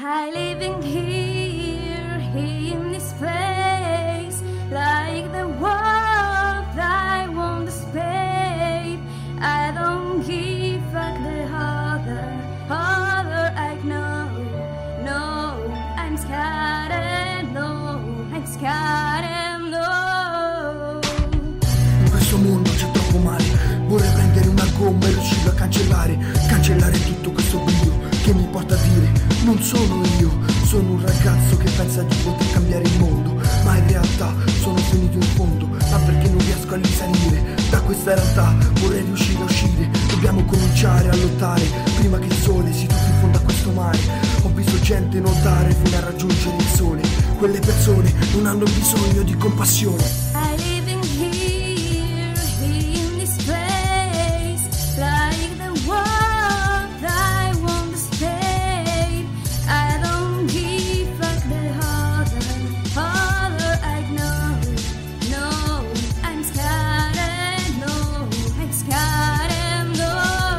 I living here in this place, like the world I want to spade. I don't give up the other I know. No, I'm scared, no, I'm scared, no. In questo mondo c'è troppo male, vorrei prendere una gomma e riuscire a cancellare tutto questo brio che mi porta a dire: non sono io, sono un ragazzo che pensa di poter cambiare il mondo, ma in realtà sono finito in fondo, ma perché non riesco a risalire da questa realtà. Vorrei riuscire a uscire, dobbiamo cominciare a lottare prima che il sole si tuffi in fondo a questo mare. Ho visto gente nuotare fino a raggiungere il sole, quelle persone non hanno bisogno di compassione. I living here in this place, like the world I want to stay. I don't give up the other I know. No, I'm scared, no, I'm scared, no.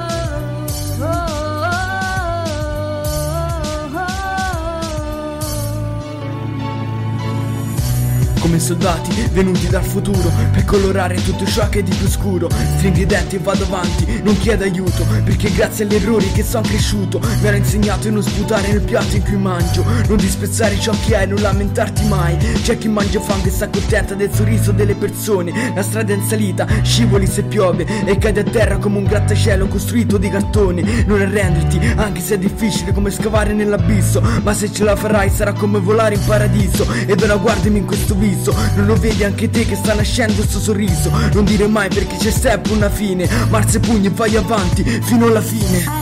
Come soldati venuti dal futuro per colorare tutto ciò che è di più scuro. Stringo i denti e vado avanti, non chiedo aiuto, perché grazie agli errori che son cresciuto mi hanno insegnato di non sputare nel piatto in cui mangio, non disprezzare ciò che hai, non lamentarti mai. C'è chi mangia fango e sta contenta del sorriso delle persone. La strada è in salita, scivoli se piove e cadi a terra come un grattacielo costruito di cartone. Non arrenderti, anche se è difficile come scavare nell'abisso, ma se ce la farai sarà come volare in paradiso. Ed ora guardami in questo viso, non lo vedi anche te che sta nascendo sto sorriso? Non dire mai perché c'è sempre una fine, ma alza i pugni e vai avanti fino alla fine.